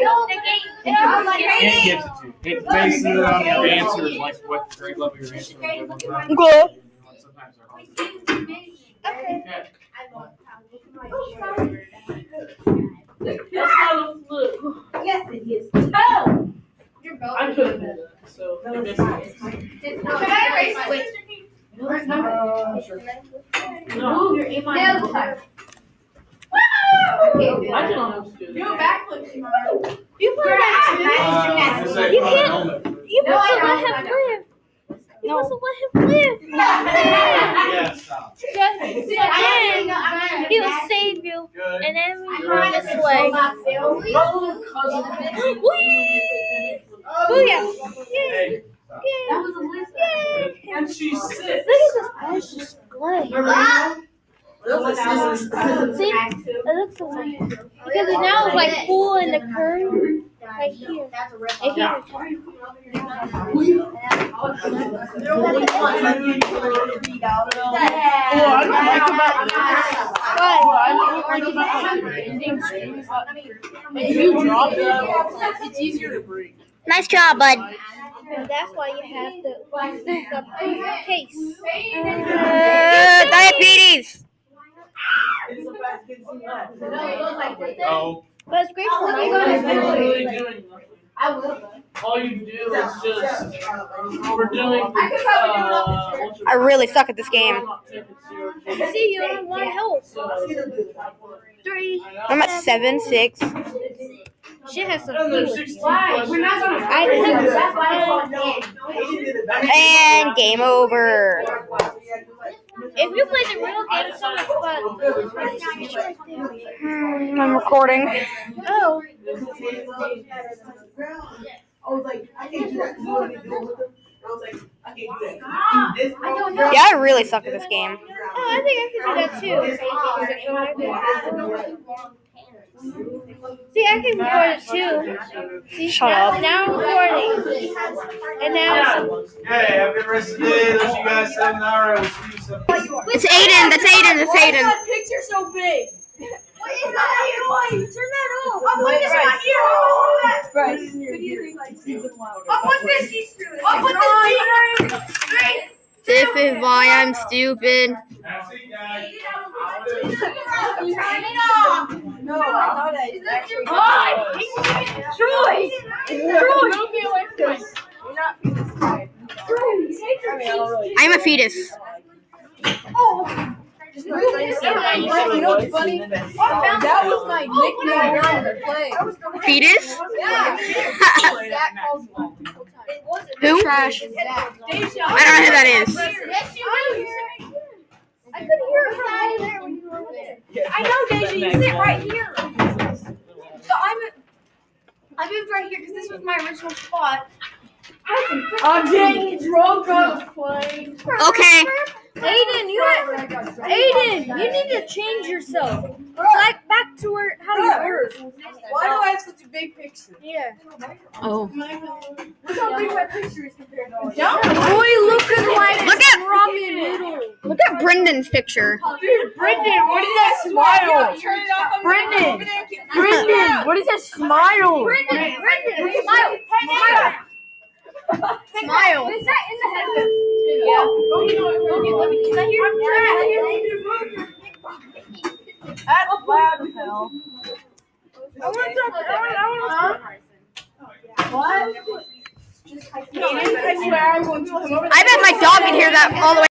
It gives it to you. It bases it on your answers, like what grade level your answer was. Okay. Sometimes they're hard. That's not a fluke. Yes, it is. Oh! I couldn't do that, so I missed it. Can I erase it? No. You're in my time. I can almost do Do a that. backflip. You put that too. You can't. You must have let him live. You must have let him live. Yeah, stop. Then he will save you, and then we run this way. Whee! Booyah! Yay! Yay! And she's sick. Look at this display. See, it looks so nice because it now is like full in the curve right here. Right here. If you drop it, it's easier to breathe. Nice job, bud. That's why you have the case. Diabetes. Oh. But it's great for Really my doing nothing. All you do is just, we're doing, I really suck at this game. game. See, you only want help. 3. I'm at 7, 6. She has some And there's food. 16 questions. And game over. If you play the real game, it's so much fun. I'm recording. Oh. I was like, I can't do that. You know what I do with them? I was like, I can't do that. I don't know. Yeah, I really suck at this game. Oh, I think I can do that too. See, I can record it too. See, shut up. Now I'm recording. And now Hey, have a good rest of the day. Let you guys say tomorrow. It's Aiden. That's Aiden. That's Aiden. that picture so big? What is that? Turn that off. I'll put this right here. Bryce. I'll put this. I'll put this. This is why I'm stupid. That's it, guys. Turn it off. No, I thought I actually. Troy! Don't be away from me. I'm a fetus. That was my nickname around the play. Fetus? Who? Trash. I don't know who that is. Yes, you do. I could hear it from over there when you were over there. I know, Deja, you sit right here. So I moved right here because this was my original spot. I'm getting drunk on the plane. Okay. Aiden, you need to change yourself. Like back to where how you were. Why do I have such a big picture? Yeah. Oh. Look how big my picture is compared to ours. Boy, look at Scrummy noodle. look at Brendan's picture. Dude, Brendan, what is that smile? Turn it off. Brendan, Brendan, what is that smile? Brendan, smile. Smile. Smile. Is that in the headphones? Yeah. Let me. Can I hear that? That's loud as hell. What? I swear I'm going to come over. I bet my dog can hear that all the way.